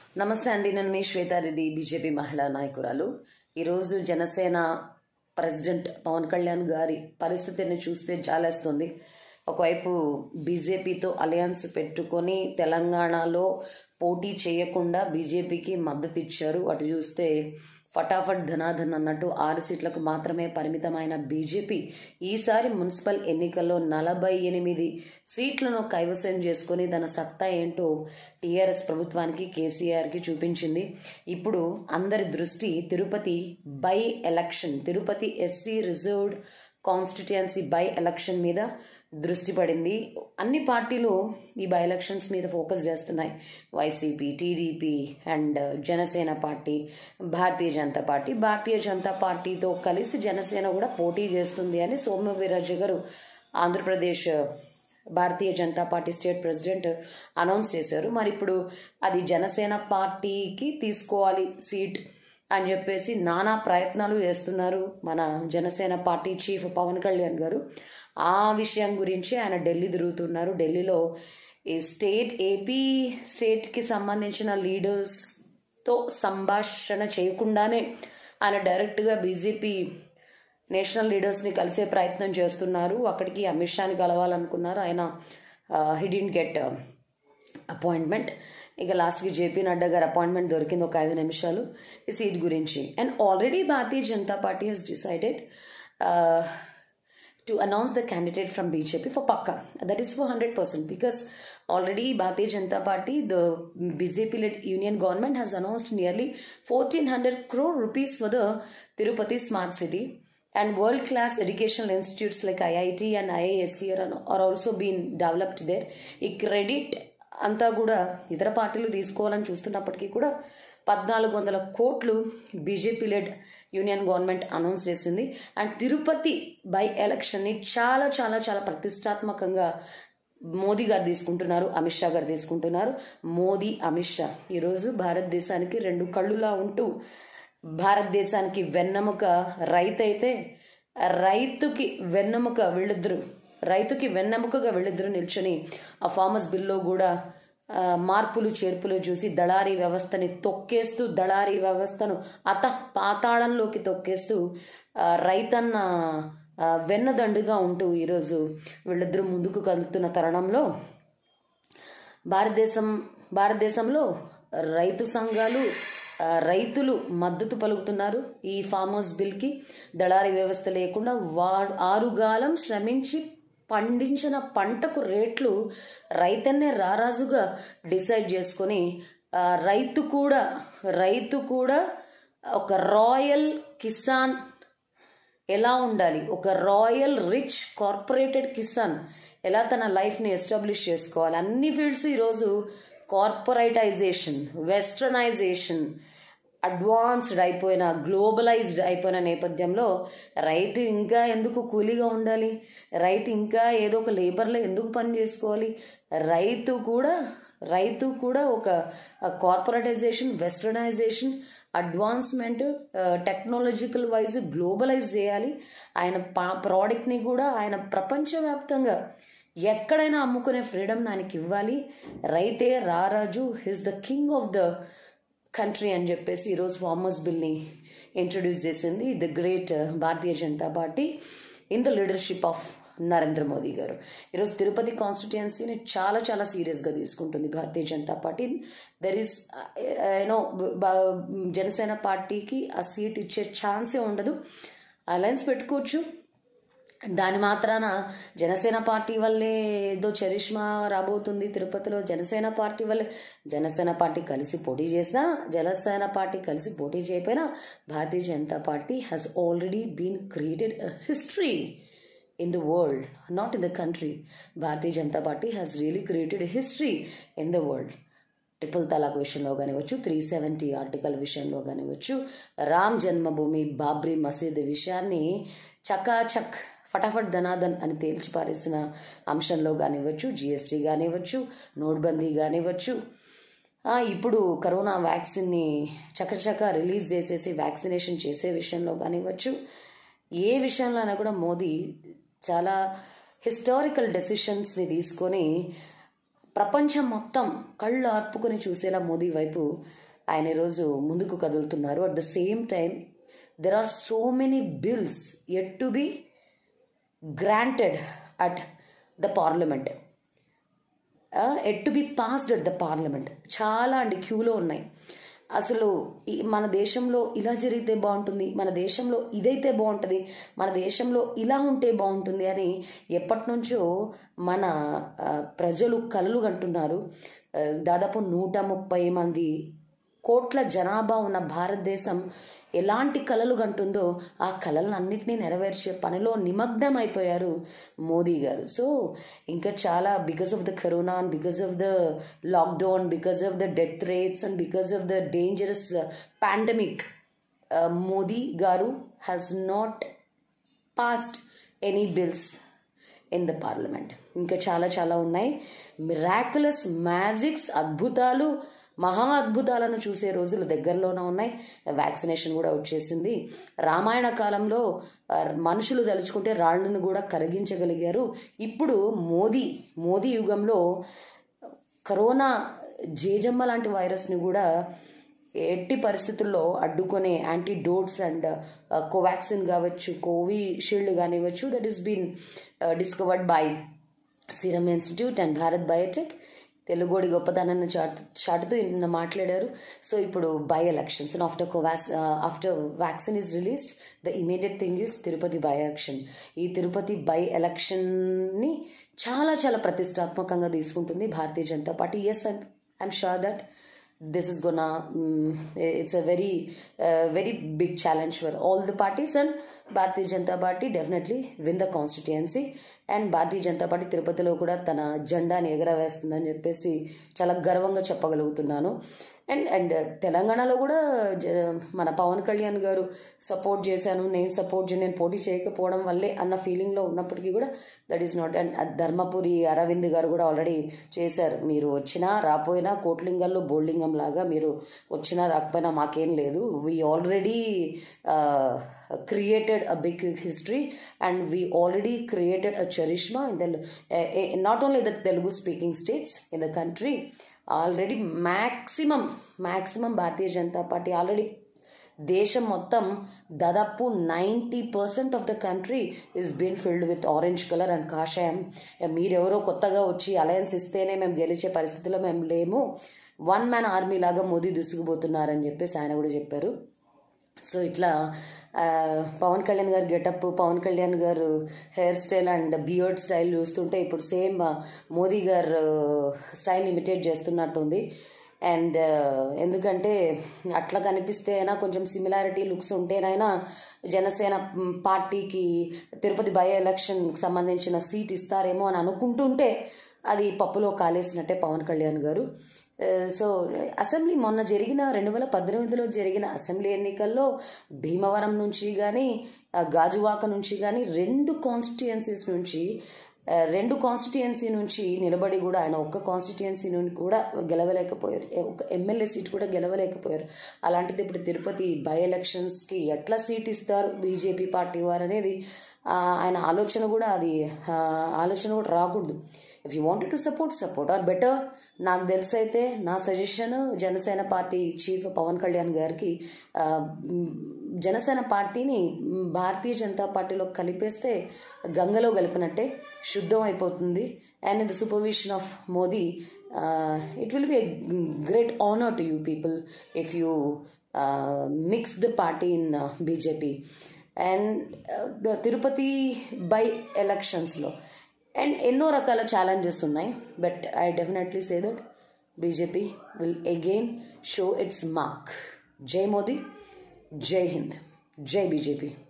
నమస్తే అండి. నేను మీ శ్వేతారెడ్డి, బీజేపీ మహిళా నాయకురాలు. ఈరోజు జనసేన ప్రెసిడెంట్ పవన్ కళ్యాణ్ గారి పరిస్థితిని చూస్తే జాలేస్తుంది. ఒకవైపు బీజేపీతో అలయన్స్ పెట్టుకొని తెలంగాణలో పోటీ చేయకుండా బీజేపీకి మద్దతు ఇచ్చారు. అటు చూస్తే ఫటాఫట్ ధనాధన్ అన్నట్టు 6 సీట్లకు మాత్రమే పరిమితమైన బీజేపీ ఈసారి మున్సిపల్ ఎన్నికల్లో 48 సీట్లను కైవసం చేసుకొని తన సత్తా ఏంటో టీఆర్ఎస్ ప్రభుత్వానికి, కేసీఆర్కి చూపించింది. ఇప్పుడు అందరి దృష్టి Tirupati by election, Tirupati SC reserved constituency by election మీద దృష్టి పడింది. అన్ని పార్టీలు ఈ బై ఎలక్షన్స్ మీద ఫోకస్ చేస్తున్నాయి. YCP, TDP and Janasena party, Bharatiya Janata పార్టీతో కలిసి జనసేన కూడా పోటీ చేస్తుంది అని సోము వీర్రాజు గారు, Andhra Pradesh Bharatiya Janata party state president announce చేశారు. మరి ఇప్పుడు అది జనసేన పార్టీకి తీసుకోవాలి సీట్ అని చెప్పేసి నానా ప్రయత్నాలు చేస్తున్నారు మన జనసేన పార్టీ చీఫ్ పవన్ కళ్యాణ్ గారు. ఆ విషయం గురించి ఆయన ఢిల్లీ తిరుగుతున్నారు. ఢిల్లీలో ఈ ఏపీ స్టేట్కి సంబంధించిన లీడర్స్తో సంభాషణ చేయకుండానే ఆయన డైరెక్ట్గా బీజేపీ నేషనల్ లీడర్స్ని కలిసే ప్రయత్నం చేస్తున్నారు. అక్కడికి అమిత్ షాని కలవాలనుకున్నారు. ఆయన హి డిడ్ంట్ గెట్ అపాయింట్మెంట్. ఇక లాస్ట్కి జేపీ నడ్డా గారు అపాయింట్మెంట్ దొరికింది ఒక 5 నిమిషాలు ఈ సీట్ గురించి. And already Bharatiya Janata party has decided to announce the candidate from BJP for Pakka. That is for 100% because already Bharatiya Janata Party, the BJP-led union government has announced nearly 1400 crore rupees for the Tirupati Smart City, and world-class educational institutes like IIT and IISc are also being developed there. ఈ credit అంతా కూడా ఇతర పార్టీలు తీసుకోవాలని చూస్తున్నప్పటికీ కూడా 1400 కోట్లు BJP led union government announce చేసింది. అండ్ తిరుపతి బై ఎలక్షన్ని చాలా చాలా చాలా ప్రతిష్టాత్మకంగా మోదీ గారు తీసుకుంటున్నారు, అమిత్ షా గారు తీసుకుంటున్నారు. మోదీ, అమిత్ షా ఈరోజు భారతదేశానికి 2 కళ్ళులా ఉంటూ భారతదేశానికి వెన్నెముక రైతు అయితే రైతుకి వెన్నెముకగా వీళ్ళిద్దరూ నిల్చొని ఆ ఫార్మర్స్ బిల్లో కూడా మార్పులు చేర్పులు చూసి దళారీ వ్యవస్థని తొక్కేస్తూ, దళారీ వ్యవస్థను పాతాళంలోకి తొక్కేస్తూ రైతన్న వెన్నదండుగా ఉంటూ ఈరోజు వీళ్ళిద్దరూ ముందుకు కదులుతున్న తరుణంలో భారతదేశంలో రైతు సంఘాలు, రైతులు మద్దతు పలుకుతున్నారు ఈ ఫార్మర్స్ బిల్కి. దళారీ వ్యవస్థ లేకుండా ఆరుగాలం శ్రమించి పండించిన పంటకు రేట్లు రైతన్నే రారాజుగా డిసైడ్ చేసుకొని రైతు కూడా ఒక రాయల్ కిసాన్ ఎలా ఉండాలి, ఒక రాయల్ రిచ్ కార్పొరేటెడ్ కిసాన్ ఎలా తన లైఫ్ని ఎస్టాబ్లిష్ చేసుకోవాలి, అన్ని ఫీల్డ్స్ ఈరోజు కార్పొరేటైజేషన్, వెస్టర్నైజేషన్, అడ్వాన్స్డ్ అయిపోయిన, గ్లోబలైజ్డ్ అయిపోయిన నేపథ్యంలో రైతు ఇంకా ఎందుకు కూలీగా ఉండాలి, రైతు ఇంకా ఏదో ఒక లేబర్లో ఎందుకు పని చేసుకోవాలి, రైతు కూడా ఒక corporatization, westernization, advancement, technological wise globalize చేయాలి. ఆయన ప్రోడక్ట్ని కూడా ఆయన ప్రపంచవ్యాప్తంగా ఎక్కడైనా అమ్ముకునే ఫ్రీడమ్ ఆయనకి ఇవ్వాలి. రైతే రారాజు, he's the king of the country అని చెప్పేసి ఈరోజు ఫార్మర్స్ బిల్ని ఇంట్రడ్యూస్ చేసింది the great Bharatiya Janata party in the leadership of Narendra Modi గారు. ఈరోజు తిరుపతి కాన్స్టిట్యుయెన్సీని చాలా చాలా సీరియస్గా తీసుకుంటుంది Bharatiya Janata party. There is Janasena పార్టీకి ఆ సీట్ ఇచ్చే ఛాన్సే ఉండదు. అలయన్స్ పెట్టుకోవచ్చు, దాని మాత్రాన జనసేన పార్టీ వల్లే ఏదో చరిష్మా రాబోతుంది తిరుపతిలో. జనసేన పార్టీ కలిసి పోటీ చేసినా, జనసేన పార్టీ కలిసి పోటీ చేయకపోయినా Bharatiya Janata party has already been created history in the world, not in the country. Bharatiya Janata Party has really created a history in the world. Triple talaq విషయంలో కానివచ్చు, 370 ఆర్టికల్ విషయంలో కానివచ్చు, రామ్ జన్మభూమి, బాబ్రీ మసీద్ విషయాన్ని చకాచక్ ఫటాఫట్ ధనాధన్ అని తేల్చి పారేసిన అంశంలో కానివ్వచ్చు, జిఎస్టీ కానివ్వచ్చు, నోట్బందీ కానివ్వచ్చు, ఇప్పుడు కరోనా వ్యాక్సిన్ని చకచక రిలీజ్ చేసేసి వ్యాక్సినేషన్ చేసే విషయంలో కానివ్వచ్చు, ఏ విషయంలో అయినా కూడా మోదీ చాలా హిస్టారికల్ డెసిషన్స్ని తీసుకొని ప్రపంచం మొత్తం కళ్ళు ఆర్పుకొని చూసేలా మోదీ వైపు ఆయన ఈరోజు ముందుకు కదులుతున్నారు. At the same time there are so many bills yet to be granted at the parliament, yet to be passed at the parliament. చాలా అండి క్యూలో ఉన్నాయి. అసలు మన దేశంలో ఇలా జరిగితే బాగుంటుంది, మన దేశంలో ఇదైతే బాగుంటుంది, మన దేశంలో ఇలా ఉంటే బాగుంటుంది అని ఎప్పటి నుంచో మన ప్రజలు కలలు కంటున్నారు. దాదాపు 130 మంది కోట్ల జనాభా ఉన్న భారతదేశం ఎలాంటి కలలు కంటుందో ఆ కలలను అన్నింటినీ నెరవేర్చే పనిలో నిమగ్నం అయిపోయారు మోదీ గారు. సో ఇంకా చాలా because of the corona and because of the lockdown, because of the death rates and because of the dangerous pandemic, Modi గారు has not passed any bills in the parliament. ఇంకా చాలా చాలా ఉన్నాయి. మిరాకులస్ మ్యాజిక్స్, అద్భుతాలు, మహా అద్భుతాలను చూసే రోజులు దగ్గరలోనే ఉన్నాయి. వ్యాక్సినేషన్ కూడా వచ్చేసింది. రామాయణ కాలంలో మనుషులు తలుచుకుంటే రాళ్లను కూడా కరిగించగలిగారు. ఇప్పుడు మోదీ యుగంలో కరోనా జేజమ్మ లాంటి వైరస్ని కూడా ఎట్టి పరిస్థితుల్లో అడ్డుకునే యాంటీడోట్స్ అండ్ కోవాక్సిన్ కావచ్చు, కోవిషీల్డ్ కానివ్వచ్చు, that is been discovered by serum institute and Bharat Biotech. తెలుగోడి గొప్పతనాన్ని చాటుతూ నిన్న మాట్లాడారు. సో ఇప్పుడు by elections after vaccine is released, the immediate thing is Tirupati by election. ఈ తిరుపతి బై ఎలక్షన్ని చాలా చాలా ప్రతిష్టాత్మకంగా తీసుకుంటుంది Bharatiya Janata party. Yes, I'm sure that this is gonna it's a very big challenge for all the parties, and Bharatiya Janata Party definitely win the constituency. And Bharatiya Janata party తిరుపతిలో కూడా తన జెండాని ఎగరవేస్తుందని చెప్పేసి చాలా గర్వంగా చెప్పగలుగుతున్నాను. అండ్ తెలంగాణలో కూడా మన పవన్ కళ్యాణ్ గారు సపోర్ట్ చేశాను, నేను పోటీ చేయకపోవడం వల్లే అన్న ఫీలింగ్లో ఉన్నప్పటికీ కూడా that is not. And Dharmapuri Arvind గారు కూడా ఆల్రెడీ చేశారు, మీరు వచ్చినా రాపోయినా కోట్లింగంలో బోల్డింగం లాగా మీరు వచ్చినా రాకపోయినా మాకేం లేదు, we already created a big history and we already created a charishma in the not only the Telugu speaking states in the country. Already maximum Bharatiya Janata Party already దేశం మొత్తం దాదాపు 90% of the country is been filled with orange colour and కాషాయం. మీరెవరో కొత్తగా వచ్చి alliance ఇస్తేనే మేము గెలిచే పరిస్థితిలో మేము లేము, వన్ మ్యాన్ ఆర్మీ లాగా మోదీ దుసుకుపోతున్నారని చెప్పేసి ఆయన కూడా చెప్పారు. సో ఇట్లా పవన్ కళ్యాణ్ గారు గెటప్, పవన్ కళ్యాణ్ గారు hair style and beard style చూస్తుంటే ఇప్పుడు సేమ్ మోదీ గారు స్టైల్ ఇమిటేట్ చేస్తున్నట్టుంది. అండ్ ఎందుకంటే అట్లా కనిపిస్తే అయినా కొంచెం సిమిలారిటీ లుక్స్ ఉంటేనైనా జనసేన పార్టీకి తిరుపతి బై ఎలక్షన్కి సంబంధించిన సీట్ ఇస్తారేమో అని అనుకుంటుంటే అది పప్పులో కాలేసినట్టే పవన్ కళ్యాణ్ గారు. సో అసెంబ్లీ మొన్న జరిగిన 2018లో జరిగిన అసెంబ్లీ ఎన్నికల్లో భీమవరం నుంచి కానీ గాజువాక నుంచి కానీ రెండు కాన్స్టిట్యుయెన్సీ నుంచి నిలబడి కూడా ఆయన ఒక్క కాన్స్టిట్యుయెన్సీ నుండి కూడా గెలవలేకపోయారు, ఒక ఎమ్మెల్యే సీట్ కూడా గెలవలేకపోయారు. అలాంటిది ఇప్పుడు తిరుపతి బై ఎలక్షన్స్కి ఎట్లా సీట్ ఇస్తారు బీజేపీ పార్టీ వారు అనేది ఆయన ఆలోచన కూడా రాకూడదు. If you wanted to support or better, నాకు తెలిసైతే నా suggestion Janasena party chief Pawan Kalyan గారికి జనసేన పార్టీని భారతీయ జనతా పార్టీలో కలిపేస్తే గంగలో కలిపినట్టే శుద్ధం అయిపోతుంది. And in the supervision of Modi it will be a great honour to you people if you mix the party in BJP. And Tirupati by ఎలక్షన్స్లో అండ్ ఎన్నో రకాల ఛాలెంజెస్ ఉన్నాయి, but I definitely say that BJP will again show its mark. జై మోదీ, జై హింద్, జై BJP.